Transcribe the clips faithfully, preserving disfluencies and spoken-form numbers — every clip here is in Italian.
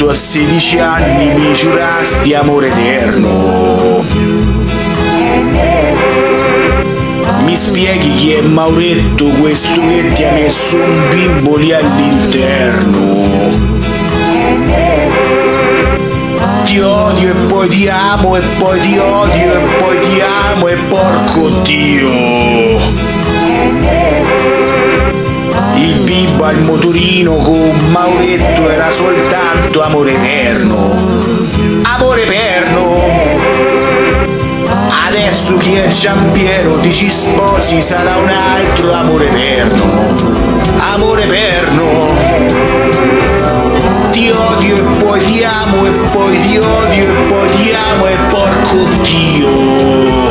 quando a sedici anni mi giurasti amore eterno. Mi spieghi chi è Mauretto, questo che ti ha messo un bimbo lì all'interno? Ti odio e poi ti amo e poi ti odio e poi ti amo e porco Dio. Il bimbo al motorino con Mauretto era soltanto amore eterno. Amore eterno. Adesso chi è Giampiero ti ci sposi sarà un altro amore eterno. Amore eterno. Ti odio e poi ti amo e poi ti odio e poi ti amo e porco Dio.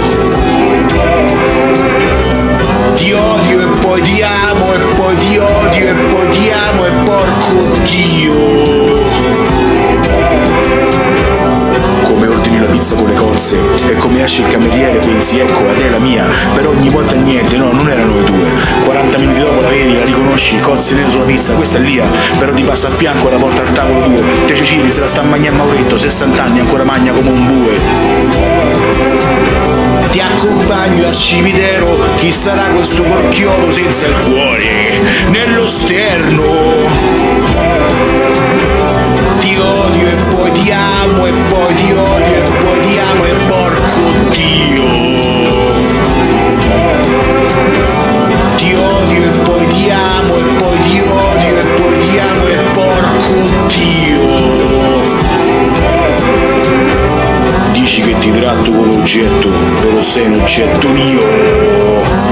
Ti odio e poi ti amo e poi ti odio e poi ti amo e porco Dio. Come ordini la pizza con le cozze e come esce il cameriere pensi ecco ed è la mia, però ogni volta niente, no, non erano le tue. quaranta minuti dopo la vedi, la riconosci, il cozze nero sulla pizza, questa è Lia, però ti passa a fianco e la porta al tavolo due. Te Cecili se la sta a mangiare Mauretto, sessanta anni ancora magna come un bue. Ti accompagno al cimitero, chi sarà questo porchiolo senza il cuore nello sterno? Ti odio e poi ti amo e poi ti odio e poi ti amo e porco Dio. Ti odio e poi ti amo e poi ti odio e poi ti amo e porco Dio. Dici che ti tratto come oggetto, però sei un oggetto mio.